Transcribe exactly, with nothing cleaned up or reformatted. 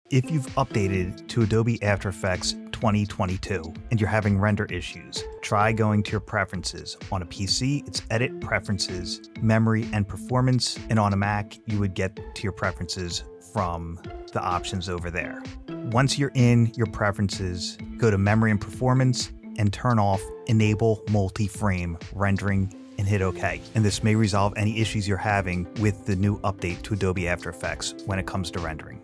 If you've updated to Adobe After Effects twenty twenty-two and you're having render issues, try going to your preferences. On a P C, it's Edit, Preferences, Memory, and Performance, and on a Mac, you would get to your preferences from the options over there. Once you're in your preferences, go to Memory and Performance and turn off Enable Multi-Frame Rendering and hit OK. And this may resolve any issues you're having with the new update to Adobe After Effects when it comes to rendering.